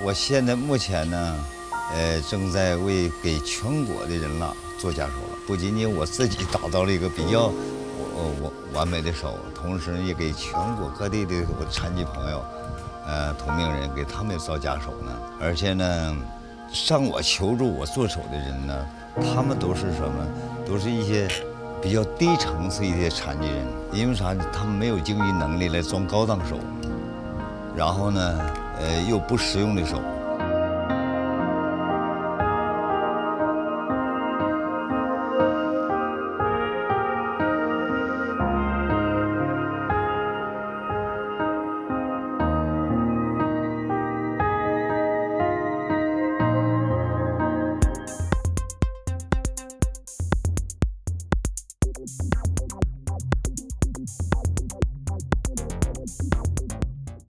我现在目前呢，正在给全国的人了做家手了。不仅仅我自己达到了一个比较完美的手，同时也给全国各地的我的残疾朋友，同龄人给他们造家手呢。而且呢，向我求助我做手的人呢，他们都是什么？都是一些比较低层次一些残疾人，因为啥？他们没有经济能力来装高档手，然后呢，又不实用的手。